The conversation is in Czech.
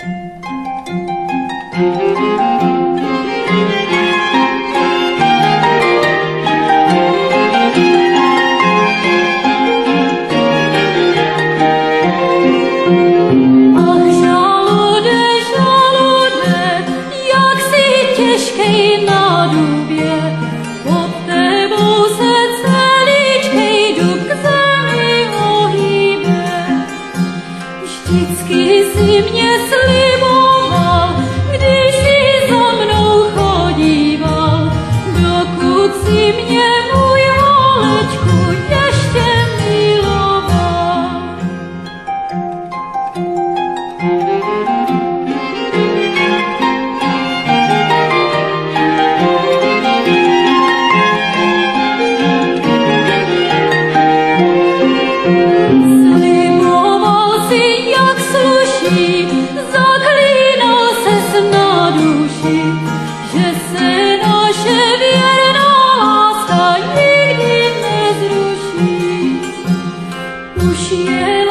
Vždycky si mě sliboval, když si za mnou chodíval, dokud si mě můj holečku ještě miloval. Sliboval si, jak sluší, zaklínal ses na duši, že se naše věrná láska nikdy nezruší. Už je